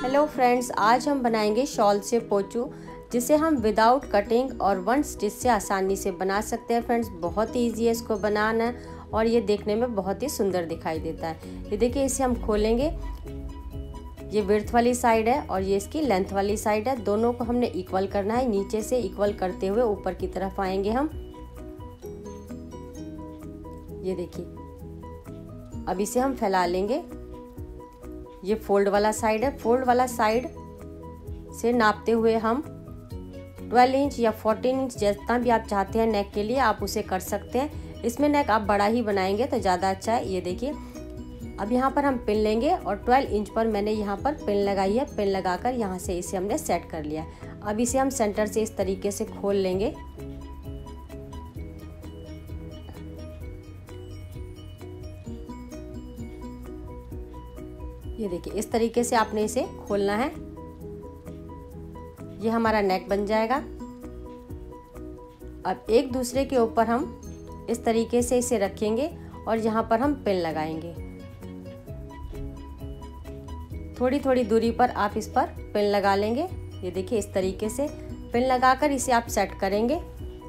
Hello friends, आज हम बनाएंगे शॉल से पोंचू, जिसे हम विदाउट कटिंग और वन स्टिच से आसानी से बना सकते हैं। फ्रेंड्स, बहुत ही ईजी है इसको बनाना और ये देखने में बहुत ही सुंदर दिखाई देता है। ये देखिए, इसे हम खोलेंगे। ये विड्थ वाली साइड है और ये इसकी लेंथ वाली साइड है। दोनों को हमने इक्वल करना है। नीचे से इक्वल करते हुए ऊपर की तरफ आएंगे हम। ये देखिए, अब इसे हम फैला लेंगे। ये फोल्ड वाला साइड है। फोल्ड वाला साइड से नापते हुए हम 12 इंच या 14 इंच जितना भी आप चाहते हैं नेक के लिए आप उसे कर सकते हैं। इसमें नेक आप बड़ा ही बनाएंगे तो ज़्यादा अच्छा है। ये देखिए, अब यहाँ पर हम पिन लेंगे और 12 इंच पर मैंने यहाँ पर पिन लगाई है। पिन लगाकर यहाँ से इसे हमने सेट कर लिया। अब इसे हम सेंटर से इस तरीके से खोल लेंगे। ये देखिए, इस तरीके से आपने इसे खोलना है। ये हमारा नेक बन जाएगा। अब एक दूसरे के ऊपर हम इस तरीके से इसे रखेंगे और यहाँ पर हम पिन लगाएंगे। थोड़ी थोड़ी दूरी पर आप इस पर पिन लगा लेंगे। ये देखिए, इस तरीके से पिन लगाकर इसे आप सेट करेंगे।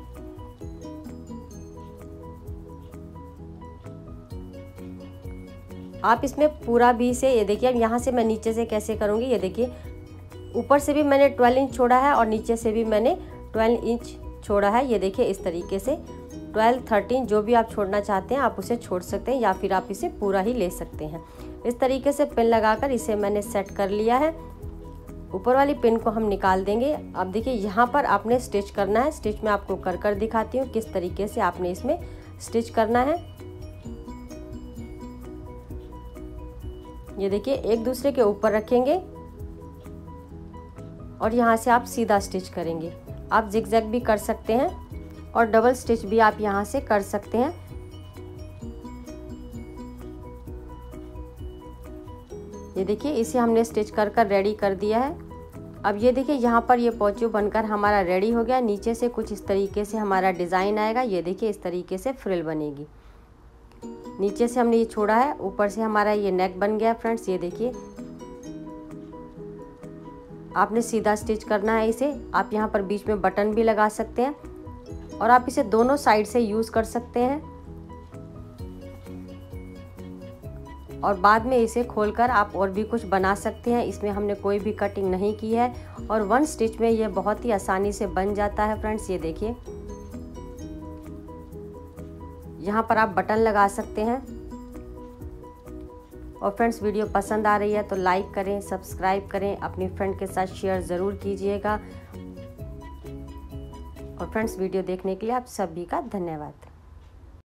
आप इसमें पूरा भी से, ये देखिए, अब यहाँ से मैं नीचे से कैसे करूँगी। ये देखिए, ऊपर से भी मैंने 12 इंच छोड़ा है और नीचे से भी मैंने 12 इंच छोड़ा है। ये देखिए, इस तरीके से 12, 13 जो भी आप छोड़ना चाहते हैं आप उसे छोड़ सकते हैं या फिर आप इसे पूरा ही ले सकते हैं। इस तरीके से पिन लगाकर इसे मैंने सेट कर लिया है। ऊपर वाली पिन को हम निकाल देंगे। अब देखिए, यहाँ पर आपने स्टिच करना है। स्टिच मैं आपको कर दिखाती हूँ किस तरीके से आपने इसमें स्टिच करना है। ये देखिए, एक दूसरे के ऊपर रखेंगे और यहाँ से आप सीधा स्टिच करेंगे। आप जिगजैग भी कर सकते हैं और डबल स्टिच भी आप यहाँ से कर सकते हैं। ये देखिए, इसे हमने स्टिच कर रेडी कर दिया है। अब ये देखिए, यहाँ पर ये पोंचू बनकर हमारा रेडी हो गया। नीचे से कुछ इस तरीके से हमारा डिज़ाइन आएगा। ये देखिए, इस तरीके से फ्रिल बनेगी। नीचे से हमने ये छोड़ा है, ऊपर से हमारा ये नेक बन गया। फ्रेंड्स, ये देखिए, आपने सीधा स्टिच करना है इसे। आप यहाँ पर बीच में बटन भी लगा सकते हैं और आप इसे दोनों साइड से यूज़ कर सकते हैं और बाद में इसे खोलकर आप और भी कुछ बना सकते हैं। इसमें हमने कोई भी कटिंग नहीं की है और वन स्टिच में ये बहुत ही आसानी से बन जाता है। फ्रेंड्स, ये देखिए, यहाँ पर आप बटन लगा सकते हैं। और फ्रेंड्स, वीडियो पसंद आ रही है तो लाइक करें, सब्सक्राइब करें, अपनी फ्रेंड के साथ शेयर ज़रूर कीजिएगा। और फ्रेंड्स, वीडियो देखने के लिए आप सभी का धन्यवाद।